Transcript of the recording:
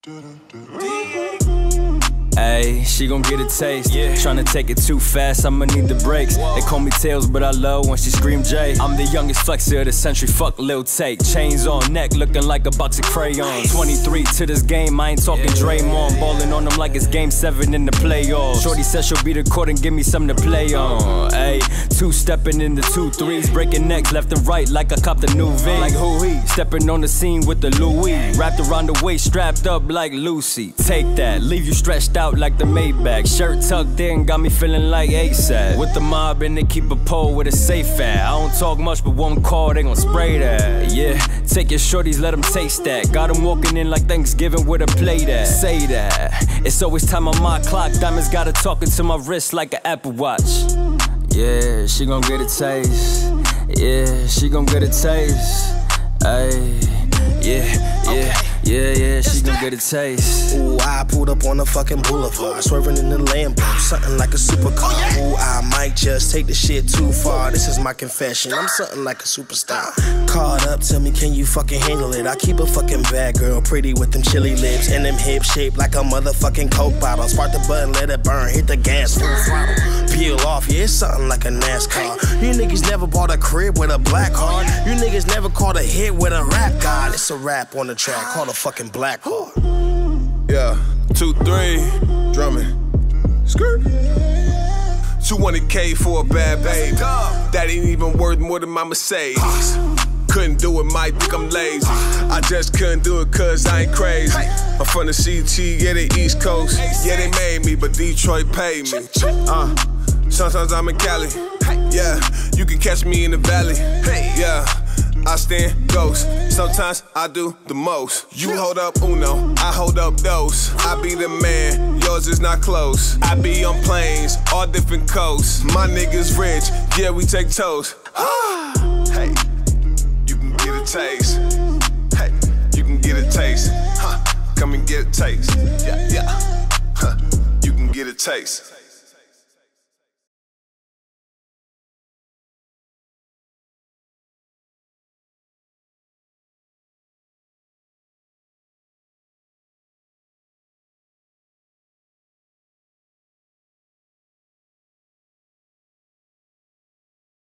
Ayy, she gon' get a taste. Tryna take it too fast, I'ma need the brakes. They call me Tails, but I love when she scream J. I'm the youngest flexer of the century, fuck Lil Tate. Chains on neck, looking like a box of crayons. 23 to this game, I ain't talking Draymond. Ballin' on them like it's game 7 in the playoffs. Shorty says she'll be the court and give me something to play on. Ayy, two-stepping in the 2-3s, breaking necks left and right like I copped a new V. Like who he? Stepping on the scene with the Louis. Wrapped around the waist, strapped up like Lucy. Take that, leave you stretched out like the Maybach. Shirt tucked in, got me feeling like ASAP. With the mob and they keep a pole with a safe at. I don't talk much, but one call, they gon' spray that. Yeah, take your shorties, let them taste that. Got them walking in like Thanksgiving with a plate at. Say that, it's always time on my clock. Diamonds got her talking to my wrist like an Apple Watch. Yeah, she gon' get a taste. Yeah, she gon' get a taste. Ayy, yeah, she gon' get a taste. Ooh, I pulled up on the fucking boulevard, swerving in the Lambo, something like a supercar. Ooh, I might just take the shit too far. This is my confession, I'm something like a superstar. Called up, tell me, can you fucking handle it? I keep a fucking bad girl, pretty with them chili lips and them hips shaped like a motherfucking Coke bottle. Spark the button, let it burn, hit the gas, full throttle. Peel off, yeah, it's something like a NASCAR. You niggas never bought a crib with a black card. You niggas never caught a hit with a rap god. It's a rap on the track called a fucking black heart. Yeah, 2-3, drumming. Skirt. 200K for a bad babe. That ain't even worth more than my Mercedes. Couldn't do it, might think I'm lazy. I just couldn't do it cause I ain't crazy. I'm from the CT, yeah, the East Coast. Yeah, they made me, but Detroit paid me. Sometimes I'm in Cali. Yeah, you can catch me in the valley. Yeah, I stand ghost. Sometimes I do the most. You hold up Uno, I hold up those. I be the man, yours is not close. I be on planes, all different coasts. My niggas rich, yeah, we take toast. Hey, you can get a taste. Hey, you can get a taste. Come and get a taste. Yeah, you can get a taste.